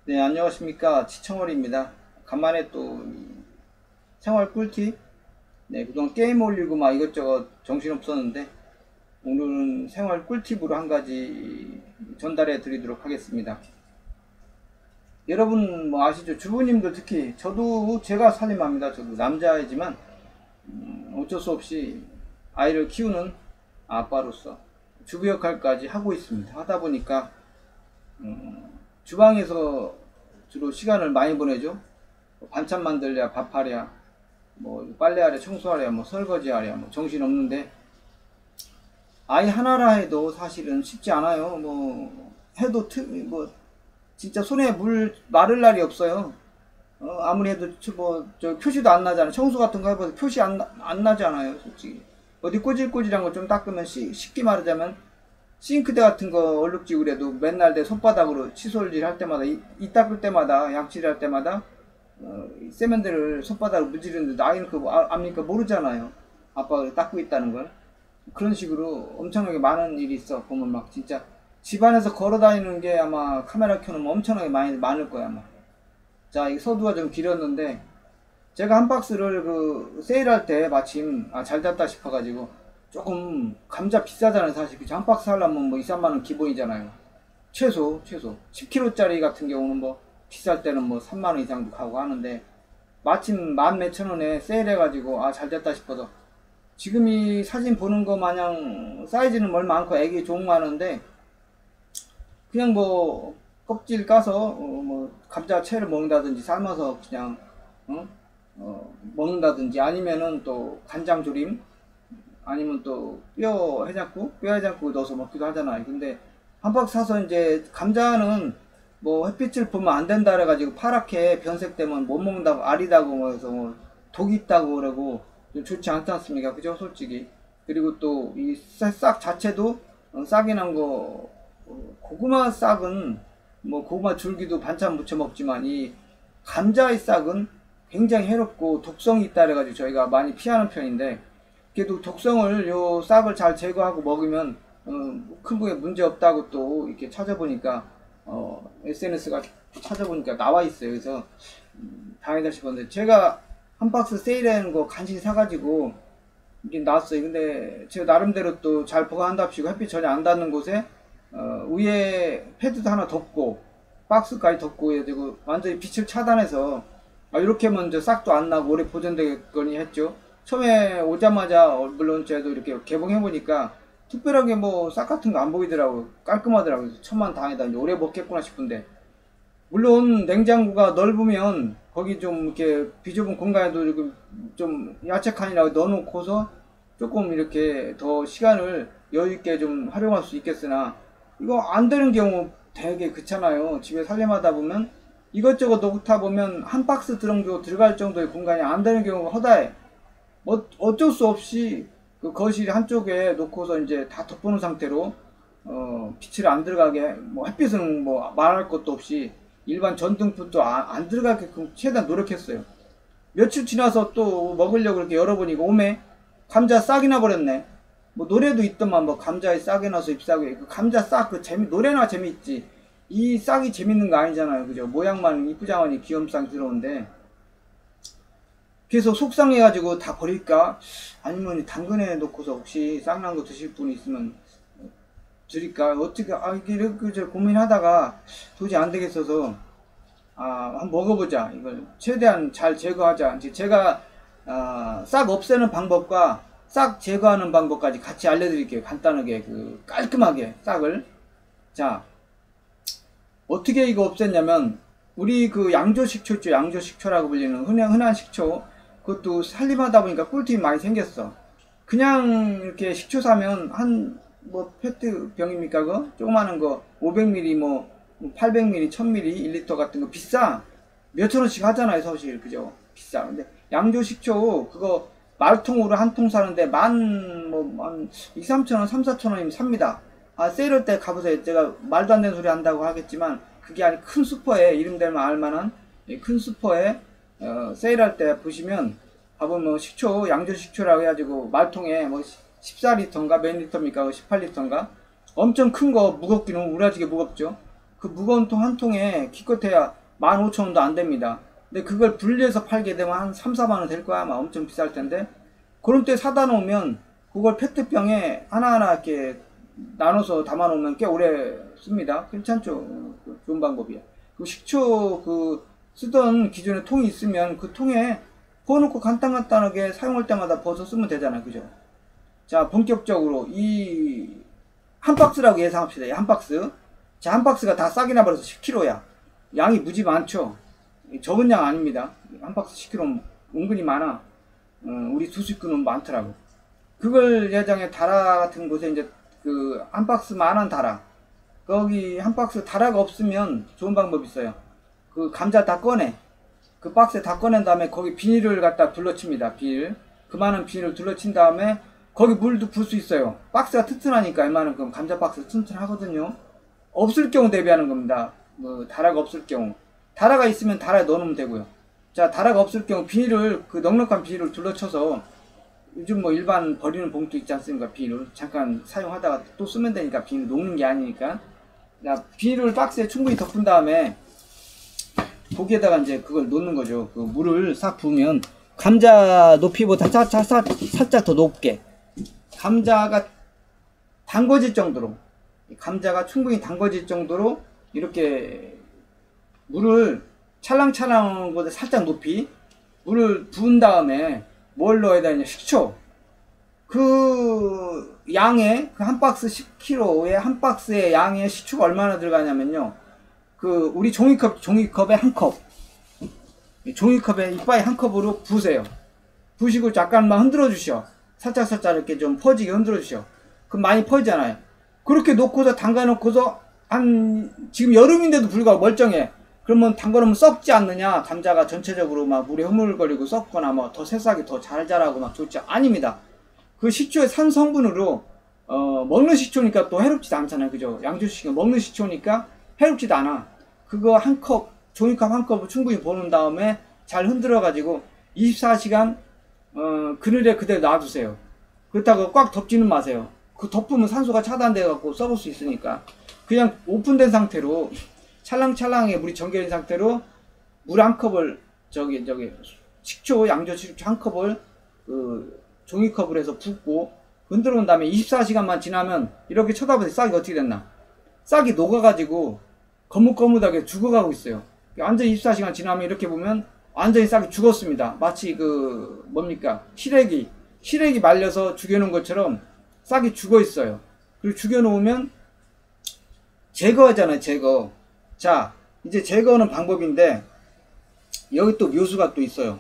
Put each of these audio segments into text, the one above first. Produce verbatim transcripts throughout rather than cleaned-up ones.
네, 안녕하십니까. 치청월입니다. 간만에 또 생활 꿀팁. 네, 그동안 게임 올리고 막 이것저것 정신없었는데 오늘은 생활 꿀팁으로 한 가지 전달해 드리도록 하겠습니다. 여러분 뭐 아시죠? 주부님들 특히 저도 제가 살림합니다. 저도 남자이지만 음, 어쩔 수 없이 아이를 키우는 아빠로서 주부 역할까지 하고 있습니다. 하다 보니까 음, 주방에서 주로 시간을 많이 보내죠. 뭐 반찬 만들랴, 밥하랴, 뭐 빨래하랴, 청소하랴, 뭐 설거지하랴, 뭐 정신 없는데 아이 하나라 해도 사실은 쉽지 않아요. 뭐 해도 트, 뭐 진짜 손에 물 마를 날이 없어요. 어, 아무리 해도 뭐저 표시도 안 나잖아요. 청소 같은 거 해봐도 표시 안, 안 나잖아요. 솔직히 어디 꼬질꼬질한 거 좀 닦으면 시, 쉽게 말하자면 싱크대 같은 거 얼룩지고 그래도 맨날 내 손바닥으로 칫솔질 할 때마다 이, 이 닦을 때마다 양치를 할 때마다 어, 세면대를 손바닥으로 문지르는데 아이는 그거 아, 압니까? 모르잖아요. 아빠가 닦고 있다는 걸. 그런 식으로 엄청나게 많은 일이 있어. 보면 막 진짜 집안에서 걸어 다니는 게 아마 카메라 켜놓으면 엄청나게 많이 많을 거야 아마. 자, 이 서두가 좀 길었는데 제가 한 박스를 그 세일할 때 마침 아, 잘 잤다 싶어가지고 조금 감자 비싸잖아요. 사실 그한 박스 하려면 뭐 이, 삼만 원 기본이잖아요. 최소 최소 십 킬로그램짜리 같은 경우는 뭐 비쌀 때는 뭐 삼만 원 이상도 가고 하는데 마침 만 몇천 원에 세일해가지고 아 잘 됐다 싶어서 지금 이 사진 보는 거 마냥 사이즈는 얼마 많고 애기 좋은 거 하는데 그냥 뭐 껍질 까서 어, 뭐 감자채를 먹는다든지 삶아서 그냥 어? 어, 먹는다든지 아니면은 또 간장 조림 아니면 또 뼈 해장국 뼈 해장국 넣어서 먹기도 하잖아요. 근데 한 박스 사서 이제 감자는 뭐 햇빛을 보면 안 된다 그래가지고 파랗게 변색되면 못 먹는다고 아리다고 뭐 해서 뭐 독이 있다고 그러고 좀 좋지 않지 않습니까? 그죠? 솔직히. 그리고 또 이 싹 자체도 어, 싹이 난 거 어, 고구마 싹은 뭐 고구마 줄기도 반찬 무쳐 먹지만 이 감자의 싹은 굉장히 해롭고 독성이 있다 그래가지고 저희가 많이 피하는 편인데 그래도 독성을 요 싹을 잘 제거하고 먹으면 어, 큰 거에 문제 없다고 또 이렇게 찾아보니까 어, 에스엔에스가 찾아보니까 나와 있어요. 그래서 음, 다행이다 싶었는데 제가 한 박스 세일하는 거 간신히 사가지고 이게 나왔어요. 근데 제가 나름대로 또 잘 보관한답시고 햇빛 전혀 안 닿는 곳에 어, 위에 패드도 하나 덮고 박스까지 덮고 해가지고 완전히 빛을 차단해서 아, 이렇게 하면 이제 싹도 안 나고 오래 보존되겠거니 했죠. 처음에 오자마자 어, 물론 저도 이렇게 개봉해보니까 특별하게 뭐 싹 같은 거 안 보이더라고요. 깔끔하더라고요. 천만다행이다. 이제 오래 먹겠구나 싶은데 물론 냉장고가 넓으면 거기 좀 이렇게 비좁은 공간에도 이렇게 좀 야채칸이라고 넣어놓고서 조금 이렇게 더 시간을 여유있게 좀 활용할 수 있겠으나 이거 안 되는 경우 되게 그렇잖아요. 집에 살림하다 보면 이것저것 놓다 보면 한 박스 정도 들어갈 정도의 공간이 안 되는 경우가 허다해. 뭐 어쩔 수 없이 그 거실 한쪽에 놓고서 이제 다 덮어놓은 상태로 어 빛을 안 들어가게 뭐 햇빛은 뭐 말할 것도 없이 일반 전등불도 안, 안 들어가게끔 최대한 노력했어요. 며칠 지나서 또 먹으려고 이렇게 열어보니까 오메 감자 싹이 나버렸네. 뭐 노래도 있더만 뭐 감자에 싹이 나서 잎사귀 그 감자 싹 그 재미 노래나 재밌지 이 싹이 재밌는 거 아니잖아요. 그죠? 모양만 이쁘장하니 귀염상 들어온데 그래서 속상해가지고 다 버릴까? 아니면 당근에 넣고서 혹시 싹난 거 드실 분이 있으면 드릴까? 어떻게, 아, 이렇게 저 고민하다가 도저히 안 되겠어서, 아, 한번 먹어보자. 이걸 최대한 잘 제거하자. 이제 제가, 아, 싹 없애는 방법과 싹 제거하는 방법까지 같이 알려드릴게요. 간단하게, 그, 깔끔하게, 싹을. 자, 어떻게 이거 없앴냐면, 우리 그 양조식초 있죠? 양조식초라고 불리는 흔한, 흔한 식초. 그것도 살림하다 보니까 꿀팁이 많이 생겼어. 그냥 이렇게 식초 사면 한 뭐 페트 병입니까 그거? 조그마한 거 오백 밀리리터 뭐 팔백 밀리리터 천 밀리리터 일 리터 같은 거 비싸. 몇천 원씩 하잖아요 사실. 그죠? 비싸. 근데 양조식초 그거 말통으로 한 통 사는데 만 뭐 한 이, 삼천 원, 삼, 사천 원이면 삽니다. 아 세일할 때 가보세요. 제가 말도 안 되는 소리 한다고 하겠지만 그게 아니 큰 슈퍼에 이름 대면 알만한 큰 슈퍼에 어, 세일할 때 보시면 가보면 뭐 식초 양조 식초라고 해가지고 말통에 뭐 십사 리터인가 몇 리터입니까 십팔 리터인가 엄청 큰 거 무겁기는 우라지게 무겁죠. 그 무거운 통 한 통에 기껏해야 만 오천 원도 안 됩니다. 근데 그걸 분리해서 팔게 되면 한 삼, 사만 원 될 거야. 아마 엄청 비쌀 텐데. 그런 때 사다 놓으면 그걸 페트병에 하나하나 이렇게 나눠서 담아 놓으면 꽤 오래 씁니다. 괜찮죠? 좋은 방법이야. 그 식초 그 쓰던 기존에 통이 있으면 그 통에 부어놓고 간단간단하게 사용할 때마다 벗어 쓰면 되잖아요. 그죠? 자, 본격적으로 이 한 박스라고 예상합시다. 이 한 박스. 자, 한 박스가 다 싹이나 버려서 십 킬로그램야. 양이 무지 많죠? 적은 양 아닙니다. 한 박스 십 킬로그램 은근히 많아. 어, 우리 두 식구는 많더라고. 그걸 예장에 다라 같은 곳에 이제 그 한 박스만한 다라. 거기 한 박스 다라가 없으면 좋은 방법이 있어요. 그 감자 다 꺼내. 그 박스에 다 꺼낸 다음에 거기 비닐을 갖다 둘러칩니다. 비닐. 그 많은 비닐을 둘러친 다음에 거기 물도 부을 수 있어요. 박스가 튼튼하니까 웬만큼 감자 박스 튼튼하거든요. 없을 경우 대비하는 겁니다. 뭐 다라가 없을 경우. 다라가 있으면 다라에 넣어놓으면 되고요. 자, 다라가 없을 경우 비닐을 그 넉넉한 비닐을 둘러쳐서 요즘 뭐 일반 버리는 봉투 있지 않습니까? 비닐을 잠깐 사용하다가 또 쓰면 되니까 비닐 녹는 게 아니니까. 자, 비닐을 박스에 충분히 덮은 다음에 거기에다가 이제 그걸 놓는 거죠. 그 물을 싹 부으면 감자 높이보다 살짝, 살짝 더 높게 감자가 담궈질 정도로 감자가 충분히 담궈질 정도로 이렇게 물을 찰랑찰랑한 곳에 살짝 높이 물을 부은 다음에 뭘 넣어야 되냐? 식초. 그 양에 그 한 박스 십 킬로그램에 한 박스의 양의 식초가 얼마나 들어가냐면요. 그 우리 종이컵 종이컵에 한 컵. 종이컵에 이빠이 한 컵으로 부으세요. 부으시고 잠깐만 흔들어 주셔. 살짝 살짝 이렇게 좀 퍼지게 흔들어 주셔. 그럼 많이 퍼지잖아요. 그렇게 놓고서 담가 놓고서 한 지금 여름인데도 불구하고 멀쩡해. 그러면 담가놓으면 썩지 않느냐? 감자가 전체적으로 막 물에 흐물거리고 썩거나 뭐 더 새싹이 더 잘 자라고 막 좋지? 아닙니다. 그 식초의 산 성분으로 어 먹는 식초니까 또 해롭지도 않잖아요. 그죠? 양조식은 먹는 식초니까 해롭지도 않아. 그거 한 컵, 종이컵 한 컵을 충분히 부어놓은 다음에 잘 흔들어 가지고 이십사 시간 어 그늘에 그대로 놔두세요. 그렇다고 꽉 덮지는 마세요. 그 덮으면 산소가 차단돼 갖고 썩을 수 있으니까 그냥 오픈된 상태로 찰랑찰랑하게 물이 정결된 상태로 물 한 컵을 저기 저기 식초 양조 식초 한 컵을 그 종이컵을 해서 붓고 흔들어 놓은 다음에 이십사 시간만 지나면 이렇게 쳐다보세요. 싹이 어떻게 됐나? 싹이 녹아가지고 거뭇거뭇하게 죽어가고 있어요. 완전히 이십사 시간 지나면 이렇게 보면 완전히 싹이 죽었습니다. 마치 그 뭡니까? 시래기 시래기 말려서 죽여놓은 것처럼 싹이 죽어 있어요. 그리고 죽여놓으면 제거하잖아요. 제거. 자, 이제 제거하는 방법인데 여기 또 묘수가 또 있어요.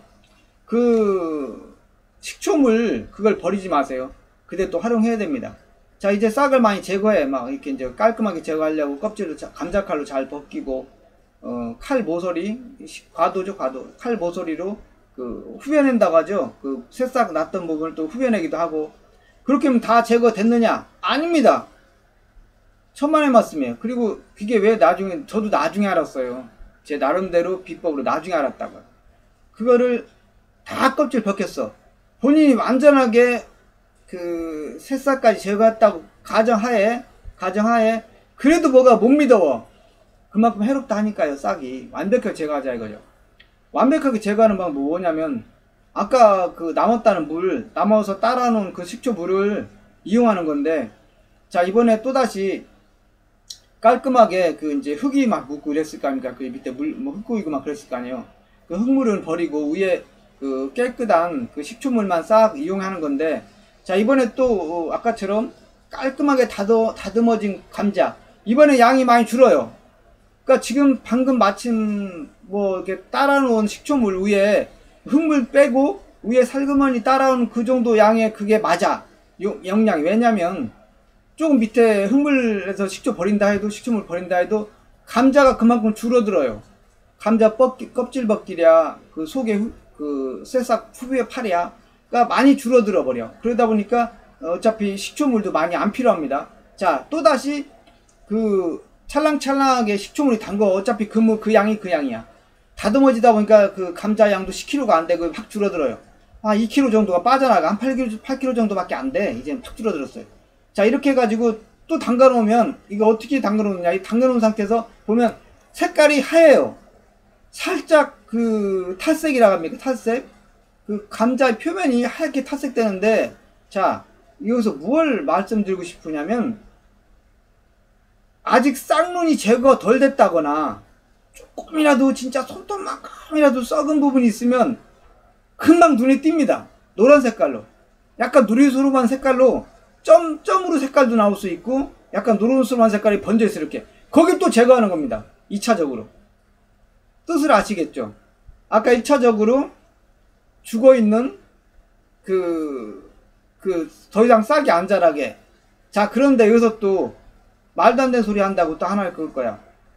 그 식초물 그걸 버리지 마세요. 그때 또 활용해야 됩니다. 자, 이제 싹을 많이 제거해. 막 이렇게 이제 깔끔하게 제거하려고 껍질을 감자칼로 잘 벗기고 어, 칼 모서리, 과도죠, 과도. 칼 모서리로 그 후벼낸다고 하죠. 그 새싹 났던 부분을 또 후벼내기도 하고. 그렇게 하면 다 제거됐느냐? 아닙니다. 천만의 말씀이에요. 그리고 그게 왜 나중에, 저도 나중에 알았어요. 제 나름대로 비법으로 나중에 알았다고요. 그거를 다 껍질 벗겼어. 본인이 완전하게 그 새싹까지 제거했다고 가정하에, 가정하에, 그래도 뭐가 못 믿어워. 그만큼 해롭다 하니까요. 싹이 완벽하게 제거하자 이거죠. 완벽하게 제거하는 방법은 뭐냐면 아까 그 남았다는 물, 남아서 따라 놓은 그 식초 물을 이용하는 건데, 자, 이번에 또다시 깔끔하게 그 이제 흙이 막 묻고 이랬을 거 아닙니까? 그 밑에 물, 뭐 흙 고이고 막 그랬을 거 아니에요. 그 흙물은 버리고 위에 그 깨끗한 그 식초물만 싹 이용하는 건데, 자, 이번에 또 아까처럼 깔끔하게 다더, 다듬어진 감자. 이번에 양이 많이 줄어요. 그러니까 지금 방금 마침 뭐 이렇게 따라 놓은 식초물 위에 흙물 빼고 위에 살그머니 따라온 그 정도 양의 그게 맞아. 영양이. 왜냐면 조금 밑에 흙물에서 식초 버린다 해도, 식초물 버린다 해도 감자가 그만큼 줄어들어요. 감자 껍질, 껍질 벗기랴 그 속에 후, 그 새싹 후비의 팔이야 가 많이 줄어들어 버려. 그러다 보니까 어차피 식초물도 많이 안 필요합니다. 자, 또다시 그 찰랑찰랑하게 식초물이 담궈. 어차피 그, 뭐, 그 양이 그 양이야. 다듬어지다 보니까 그 감자 양도 십 킬로그램가 안 되고 확 줄어들어요. 아, 이 킬로그램 정도가 빠져나가. 한 팔 킬로그램, 팔 킬로그램 정도밖에 안 돼. 이제 확 줄어들었어요. 자, 이렇게 해가지고 또 담가 놓으면 이거 어떻게 담가 놓느냐. 이 담가 놓은 상태에서 보면 색깔이 하얘요. 살짝 그 탈색이라고 합니까? 탈색. 그 감자의 표면이 하얗게 탈색되는데, 자, 여기서 무엇을 말씀드리고 싶으냐면, 아직 쌍눈이 제거 덜 됐다거나, 조금이라도 진짜 손톱만큼이라도 썩은 부분이 있으면, 금방 눈에 띕니다. 노란 색깔로. 약간 누리소름한 색깔로, 점, 점으로 색깔도 나올 수 있고, 약간 누르스름한 색깔이 번져있어, 이렇게. 거기 또 제거하는 겁니다. 이 차적으로. 뜻을 아시겠죠? 아까 일 차적으로 죽어있는 그, 그, 더 이상 싹이 안 자라게. 자, 그런데 여기서 또 말도 안 되는 소리 한다고 또 하나를 그을 거야.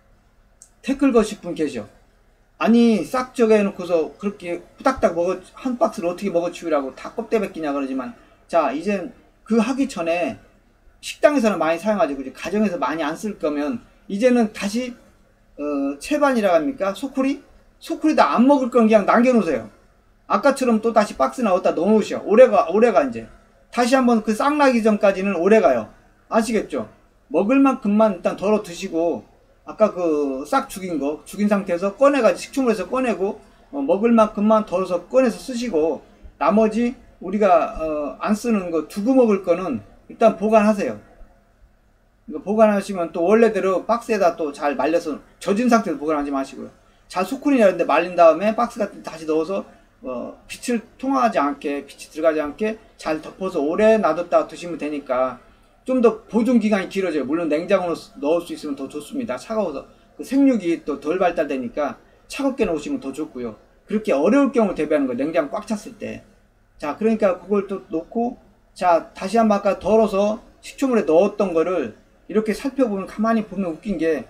태클 거실 분 계셔. 아니, 싹 저거 해놓고서 그렇게 후닥닥 먹어, 한 박스를 어떻게 먹어치우라고 다 껍데기 벗기냐 그러지만, 자, 이젠 그 하기 전에 식당에서는 많이 사용하지, 그지? 가정에서 많이 안 쓸 거면, 이제는 다시 어, 채반이라고 합니까? 소쿠리? 소쿠리다 안 먹을 건 그냥 남겨놓으세요. 아까처럼 또 다시 박스 나왔다 넣어놓으셔. 오래가, 오래가 이제. 다시 한번 그 싹 나기 전까지는 오래가요. 아시겠죠? 먹을 만큼만 일단 덜어 드시고, 아까 그 싹 죽인 거, 죽인 상태에서 꺼내가지고, 식초물에서 꺼내고, 어, 먹을 만큼만 덜어서 꺼내서 쓰시고, 나머지 우리가 어, 안 쓰는 거, 두고 먹을 거는 일단 보관하세요. 이거 보관하시면 또 원래대로 박스에다 또 잘 말려서 젖은 상태로 보관하지 마시고요. 잘 소쿠리나 이런 데 말린 다음에 박스 같은 데 다시 넣어서 어, 빛을 통하지 않게, 빛이 들어가지 않게 잘 덮어서 오래 놔뒀다가 드시면 되니까 좀 더 보존 기간이 길어져요. 물론 냉장고로 넣을 수 있으면 더 좋습니다. 차가워서 그 생육이 또 덜 발달되니까 차갑게 넣으시면 더 좋고요. 그렇게 어려울 경우 대비하는 거예요. 냉장고 꽉 찼을 때. 자, 그러니까 그걸 또 놓고, 자, 다시 한번 아까 덜어서 식초물에 넣었던 거를 이렇게 살펴보면, 가만히 보면 웃긴 게,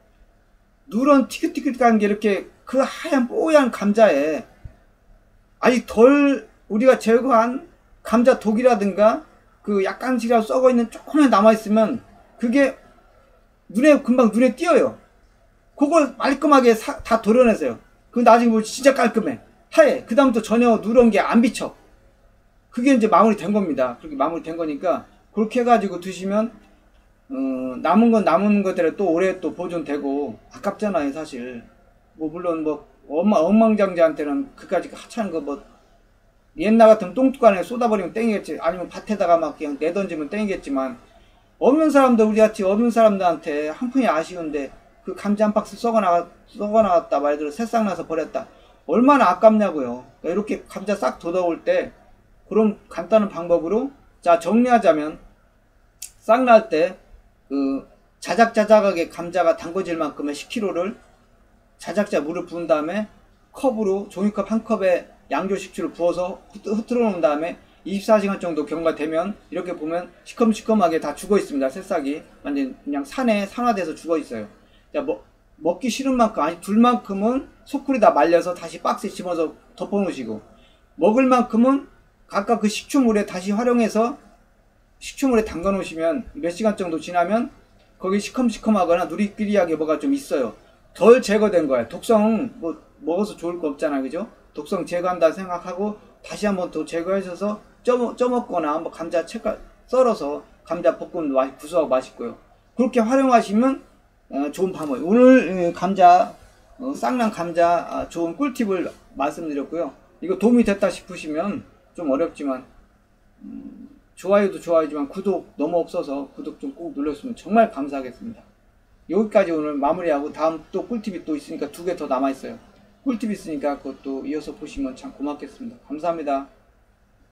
누런 티긋티긋한 게 이렇게 그 하얀 뽀얀 감자에 아직 덜 우리가 제거한 감자 독이라든가 그 약간씩이라도 썩어 있는 조금만 남아 있으면 그게 눈에 금방 눈에 띄어요. 그걸 말끔하게 사, 다 도려내세요. 그 나중에 보면 진짜 깔끔해, 하얘. 그 다음부터 전혀 누런 게 안 비쳐. 그게 이제 마무리 된 겁니다. 그렇게 마무리 된 거니까 그렇게 해가지고 드시면 어, 남은 건 남은 것대로 또 오래 또 보존되고 아깝잖아요, 사실. 뭐 물론 뭐 엄마 엉망장자한테는 그까짓 하찮은 거 뭐 옛날 같으면 똥뚜껑에 쏟아버리면 땡이겠지. 아니면 밭에다가 막 그냥 내던지면 땡이겠지만, 없는 사람들, 우리같이 없는 사람들한테 한 푼이 아쉬운데 그 감자 한 박스 썩어나가, 썩어나갔다 말대로 새싹 나서 버렸다, 얼마나 아깝냐고요. 그러니까 이렇게 감자 싹 돋아올 때 그런 간단한 방법으로, 자, 정리하자면 싹 날 때 그 자작자작하게 감자가 담궈질 만큼의 십 킬로그램를 자작자 물을 부은 다음에 컵으로, 종이컵 한 컵에 양조 식초를 부어서 흐트러 놓은 다음에 이십사 시간 정도 경과되면 이렇게 보면 시커멓시커멓게 다 죽어 있습니다. 새싹이 완전 그냥 산에 산화돼서 죽어 있어요. 자, 뭐, 먹기 싫은 만큼, 아니 둘 만큼은 소쿠리다 말려서 다시 박스에 집어서 덮어 놓으시고, 먹을 만큼은 각각 그 식초물에 다시 활용해서 식초물에 담가 놓으시면 몇 시간 정도 지나면 거기 시커멓시커하거나 누리끼리하게 뭐가 좀 있어요. 덜 제거된 거예요. 독성 뭐 먹어서 좋을 거 없잖아, 그죠? 독성 제거한다 생각하고 다시 한번 더 제거하셔서 쪄, 쪄먹거나 뭐 감자 채깔 썰어서 감자 볶음 구수하고 맛있고요. 그렇게 활용하시면 어, 좋은 방법. 오늘 감자 어, 쌍난 감자 아, 좋은 꿀팁을 말씀드렸고요. 이거 도움이 됐다 싶으시면, 좀 어렵지만 음, 좋아요도 좋아요지만 구독 너무 없어서 구독 좀 꼭 눌러주시면 정말 감사하겠습니다. 여기까지 오늘 마무리하고, 다음 또 꿀팁이 또 있으니까 두 개 더 남아있어요. 꿀팁 있으니까 그것도 이어서 보시면 참 고맙겠습니다. 감사합니다.